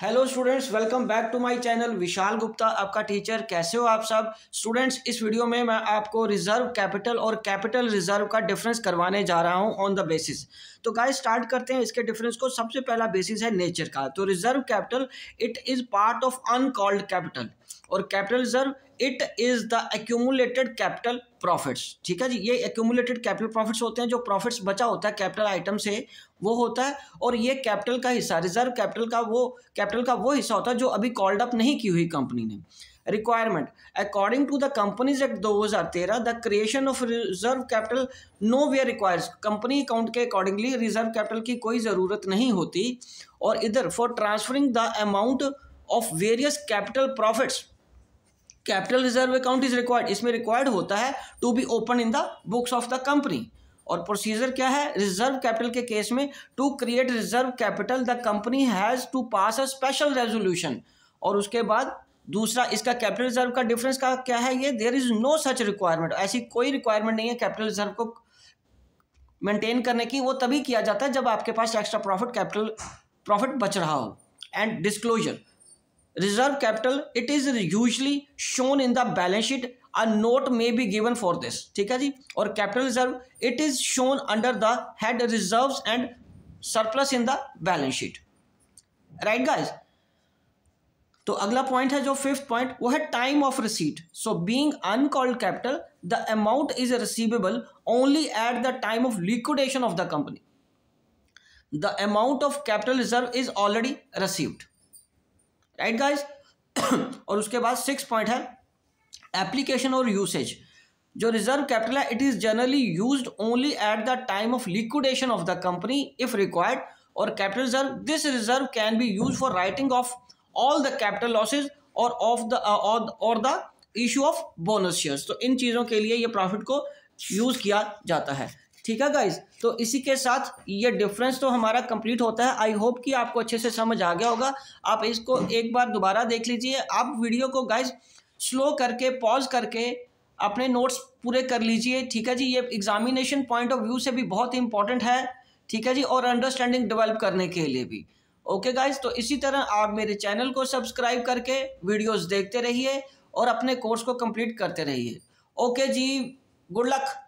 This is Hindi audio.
Hello students, welcome back to my channel. Vishal Gupta आपका टीचर। कैसे हो आप सब स्टूडेंट्स? इस वीडियो में मैं आपको रिजर्व कैपिटल और कैपिटल रिजर्व का डिफरेंस करवाने जा रहा हूं ऑन द बेसिस। तो गाइस स्टार्ट करते हैं इसके डिफरेंस को। सबसे पहला बेसिस है नेचर का। तो reserve capital it is part of uncalled capital और capital reserve it is the accumulated capital profits. ठीक है जी, ये एक्यूमुलेटेड कैपिटल प्रॉफिट्स होते हैं। जो प्रॉफिट्स बचा होता है कैपिटल आइटम से वो होता है, और ये कैपिटल का हिस्सा, रिजर्व कैपिटल का वो हिस्सा होता है जो अभी कॉल्ड अप नहीं की हुई कंपनी ने। Requirement according to the companies act 2013 the creation of reserve capital nowhere requires. Company account के अकॉर्डिंगली रिजर्व कैपिटल की कोई ज़रूरत नहीं होती। और इधर for transferring the amount of various capital profits capital reserve account is required. इसमें रिक्वायर्ड होता है to be open in the books of the company. और प्रोसीजर क्या है रिजर्व कैपिटल के केस में? To create reserve capital the company has to pass a special resolution. और उसके बाद दूसरा इसका कैपिटल रिजर्व का डिफरेंस का क्या है, ये there is no such requirement. ऐसी कोई रिक्वायरमेंट नहीं है कैपिटल रिजर्व को मेंटेन करने की। वो तभी किया जाता है जब आपके पास एक्स्ट्रा कैपिटल प्रॉफिट बच रहा हो। And disclosure reserve capital it is usually shown in the balance sheet. A note may be given for this। ठीक है जी। और capital reserve it is shown under the head reserves and surplus in the balance sheet. Right guys? तो अगला पॉइंट है जो फिफ्थ पॉइंट, वो है time of receipt. So being uncalled capital the amount is receivable only at the time of liquidation of the company. The amount of capital reserve is already received. Right guys? और उसके बाद सिक्स पॉइंट है एप्लीकेशन और यूसेज। जो रिजर्व कैपिटल है it is generally used only at the time of liquidation of the company if required. और capital reserve this reserve can be use for writing off all the capital losses और ऑफ द और the issue of bonus shares. तो इन चीज़ों के लिए ये प्रॉफिट को यूज किया जाता है। ठीक है गाइज? तो इसी के साथ ये डिफरेंस तो हमारा कंप्लीट होता है। आई होप कि आपको अच्छे से समझ आ गया होगा। आप इसको एक बार दोबारा देख लीजिए। आप वीडियो को गाइज स्लो करके पॉज करके अपने नोट्स पूरे कर लीजिए। ठीक है जी? ये एग्जामिनेशन पॉइंट ऑफ व्यू से भी बहुत इंपॉर्टेंट है। ठीक है जी? और अंडरस्टैंडिंग डेवलप करने के लिए भी। Okay guys? तो इसी तरह आप मेरे चैनल को सब्सक्राइब करके वीडियोस देखते रहिए और अपने कोर्स को कंप्लीट करते रहिए। ओके जी, गुड लक।